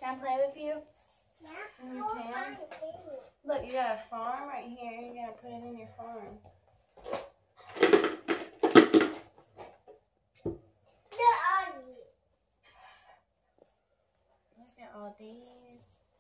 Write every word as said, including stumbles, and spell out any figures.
Can I play with you? Yeah. You can. Look, you got a farm right here. You gotta put it in your farm. Look at all these.